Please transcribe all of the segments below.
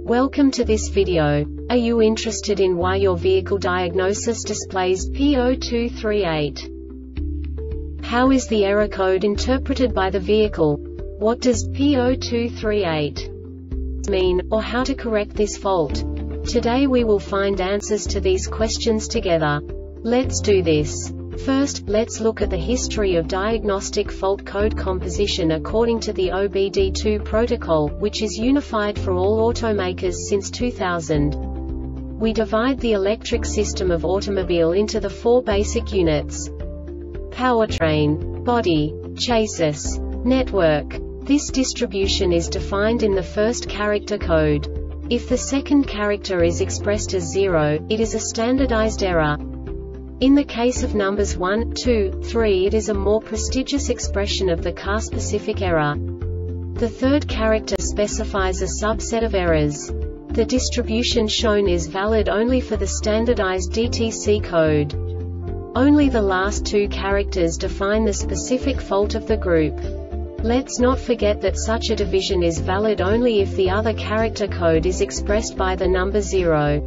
Welcome to this video. Are you interested in why your vehicle diagnosis displays P0238? How is the error code interpreted by the vehicle? What does P0238 mean, or how to correct this fault? Today we will find answers to these questions together. Let's do this. First, let's look at the history of diagnostic fault code composition according to the OBD2 protocol, which is unified for all automakers since 2000. We divide the electric system of automobile into the four basic units: powertrain, body, chassis, network. This distribution is defined in the first character code. If the second character is expressed as 0, it is a standardized error. In the case of numbers 1, 2, 3, it is a more prestigious expression of the car-specific error. The third character specifies a subset of errors. The distribution shown is valid only for the standardized DTC code. Only the last two characters define the specific fault of the group. Let's not forget that such a division is valid only if the other character code is expressed by the number 0.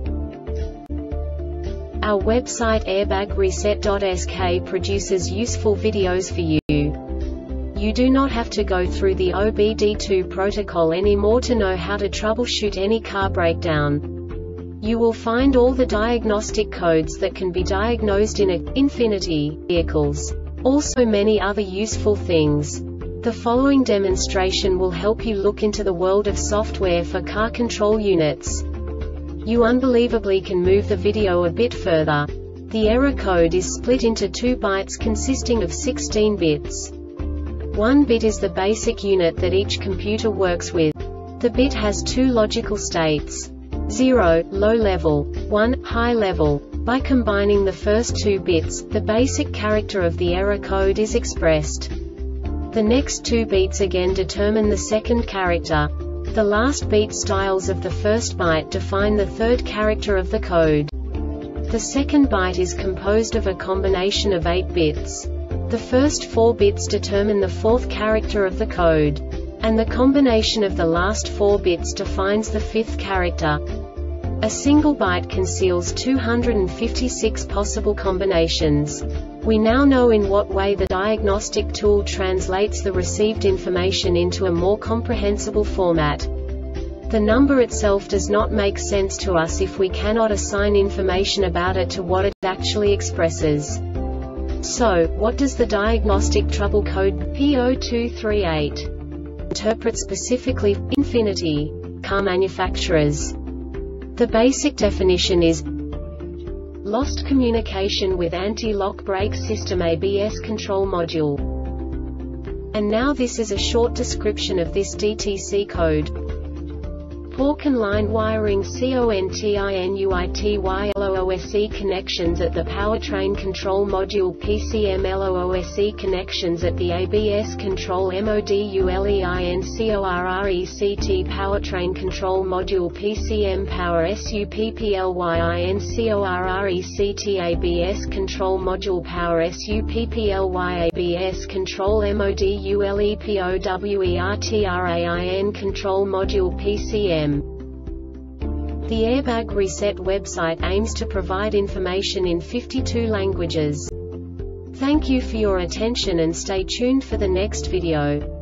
Our website airbagreset.sk produces useful videos for you. You do not have to go through the OBD2 protocol anymore to know how to troubleshoot any car breakdown. You will find all the diagnostic codes that can be diagnosed in Infiniti vehicles. Also many other useful things. The following demonstration will help you look into the world of software for car control units. You unbelievably can move the video a bit further. The error code is split into 2 bytes consisting of 16 bits. 1 bit is the basic unit that each computer works with. The bit has 2 logical states: 0, low level, 1, high level. By combining the first 2 bits, the basic character of the error code is expressed. The next 2 beats again determine the second character. The last beat styles of the first byte define the third character of the code. The second byte is composed of a combination of 8 bits. The first 4 bits determine the fourth character of the code. And the combination of the last 4 bits defines the fifth character. A single byte conceals 256 possible combinations. We now know in what way the diagnostic tool translates the received information into a more comprehensible format. The number itself does not make sense to us if we cannot assign information about it to what it actually expresses. So, what does the diagnostic trouble code P0238 interpret specifically for Infiniti car manufacturers? The basic definition is lost communication with anti-lock brake system ABS control module. And now this is a short description of this DTC code. Poor conline wiring CONTINUITYLOOSE connections at the powertrain control module PCM LOOSE connections at the ABS control MODULEINCORRECT powertrain control module PCM power SUPPLYINCORRECT ABS control module power SUPPLY ABS control MODULEPOWERTRAIN control module PCM. The Airbag Reset website aims to provide information in 52 languages. Thank you for your attention and stay tuned for the next video.